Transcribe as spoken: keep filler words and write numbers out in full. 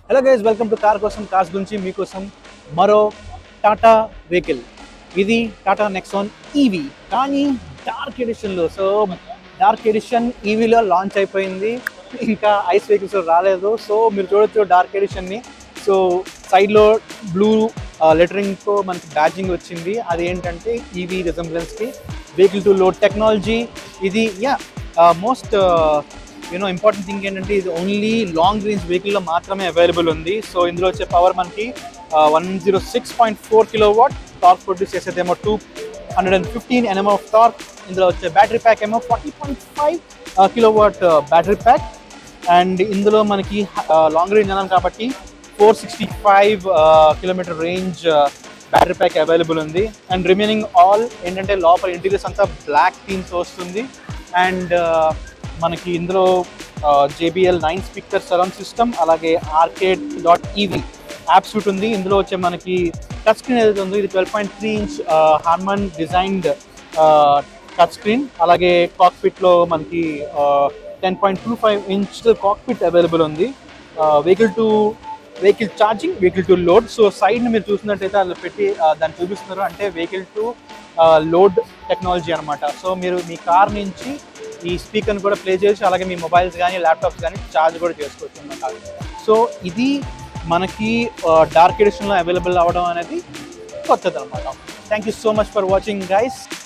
Hello guys, welcome to car కోసం cars గురించి మీకోసం మరో టాటా వెహికల్. ఇది టాటా నెక్సాన్ ఈవీ, కానీ డార్క్ ఎడిషన్లో. సో డార్క్ ఎడిషన్ ఈవీలో లాంచ్ అయిపోయింది, ఇంకా ఐస్ వెహికల్స్ రాలేదు. సో మీరు చూడొచ్చు డార్క్ ఎడిషన్ని. సో సైడ్లో బ్లూ లెటరింగ్తో మనకి బ్యాడ్జింగ్ వచ్చింది. అది ఏంటంటే ఈవీ రిజంబ్లెన్స్కి వెహికల్ టు లోడ్ టెక్నాలజీ. ఇది ya most you know important thing ఏంటంటే ఇది ఓన్లీ లాంగ్ రేంజ్ వెహికల్లో మాత్రమే అవైలబుల్ ఉంది. సో ఇందులో వచ్చే పవర్ మనకి one zero six point four kilo watt torque produce చేసేదేమో two hundred and fifteen NM of torque. ఇందులో వచ్చే బ్యాటరీ ప్యాక్ ఏమో forty point five kilo watt battery pack. And ఇందులో మనకి లాంగ్ రేంజ్ అన్నాం కాబట్టి four sixty five kilometre range battery pack available ఉంది. And remaining all ఏంటంటే లోపల ఇంటీరియర్స్ అంతా బ్లాక్ థీమ్స్ వస్తుంది. అండ్ మనకి ఇందులో JBL nine speaker surround system, అలాగే arcade dot EV app suite ఉంది. ఇందులో వచ్చే మనకి టచ్ స్క్రీన్ ఏదైతే ఉందో ఇది twelve point three inch Harman designed touch screen. అలాగే కాక్పిట్లో మనకి ten point two five inch cockpit available ఉంది. Vehicle to vehicle charging, vehicle to load. So సైడ్ని మీరు చూసినట్టయితే అలా పెట్టి దాన్ని చూపిస్తున్నారు, అంటే వెహికల్ టు లోడ్ టెక్నాలజీ అనమాట. సో మీరు మీ కార్ నుంచి ఈ స్పీకర్ని కూడా ప్లే చేయొచ్చు, అలాగే మీ మొబైల్స్ కానీ ల్యాప్టాప్స్ కానీ ఛార్జ్ కూడా చేసుకోవచ్చు అన్నమాట. సో ఇది మనకి డార్క్ ఎడిషన్లో అవైలబుల్ అవ్వడం అనేది కొత్తది అనమాట. Thank you so much for watching guys.